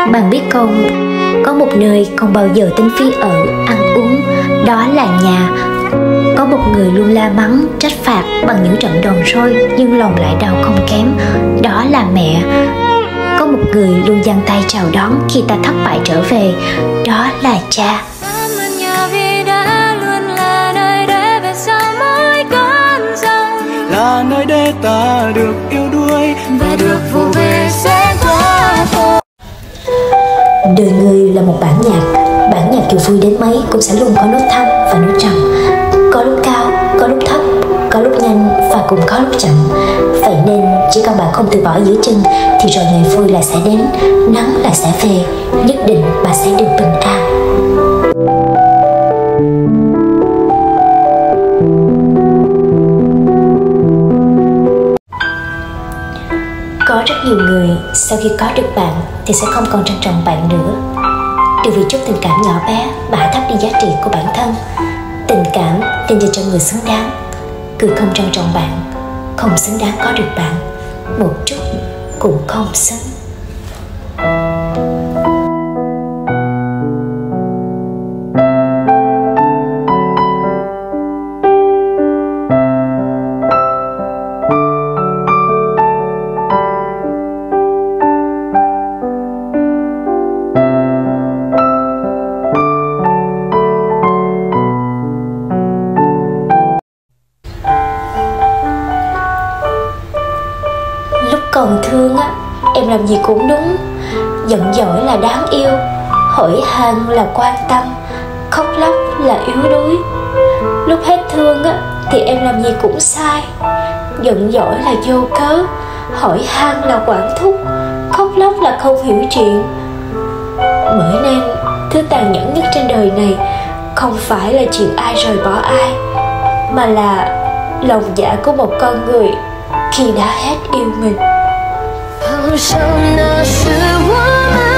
Bạn biết không, có một nơi không bao giờ tính phí ở, ăn uống, đó là nhà. Có một người luôn la mắng, trách phạt bằng những trận đòn roi nhưng lòng lại đau không kém, đó là mẹ. Có một người luôn giang tay chào đón khi ta thất bại trở về, đó là cha. Là nơi để ta được yêu đuối và được vụ về sẽ qua thôi. Đời người là một bản nhạc dù vui đến mấy cũng sẽ luôn có nốt thăng và nốt trầm, có lúc cao, có lúc thấp, có lúc nhanh và cũng có lúc chậm. Vậy nên chỉ cần bạn không từ bỏ giữa chừng thì rồi ngày vui là sẽ đến, nắng là sẽ về, nhất định bạn sẽ được bình an. Có rất nhiều người sau khi có được bạn thì sẽ không còn trân trọng bạn nữa. Từ vì chút tình cảm nhỏ bé mà hạ thấp đi giá trị của bản thân. Tình cảm nên dành cho người xứng đáng. Người không trân trọng bạn, không xứng đáng có được bạn, một chút cũng không xứng. Còn thương á, em làm gì cũng đúng. Giận dỗi là đáng yêu, hỏi han là quan tâm, khóc lóc là yếu đuối. Lúc hết thương á, thì em làm gì cũng sai. Giận dỗi là vô cớ, hỏi han là quản thúc, khóc lóc là không hiểu chuyện. Bởi nên thứ tàn nhẫn nhất trên đời này không phải là chuyện ai rời bỏ ai, mà là lòng dạ của một con người khi đã hết yêu mình. 好像那是我们